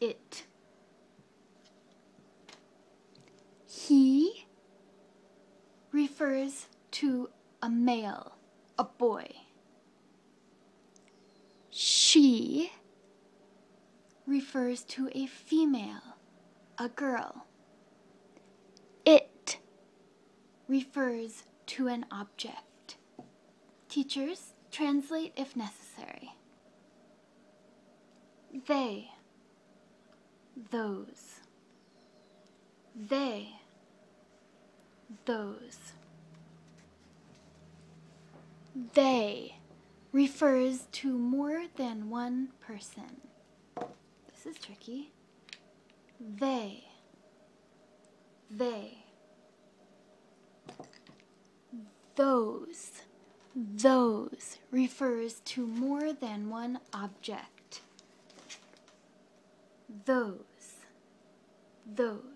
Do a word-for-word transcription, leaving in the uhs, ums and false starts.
it. He refers to a male, a boy. She refers to a female, a girl. It refers to an object. Teachers, translate if necessary. They, those. They, those. They refers to more than one person. This is tricky. They, they. Those, those refers to more than one object. Those, those.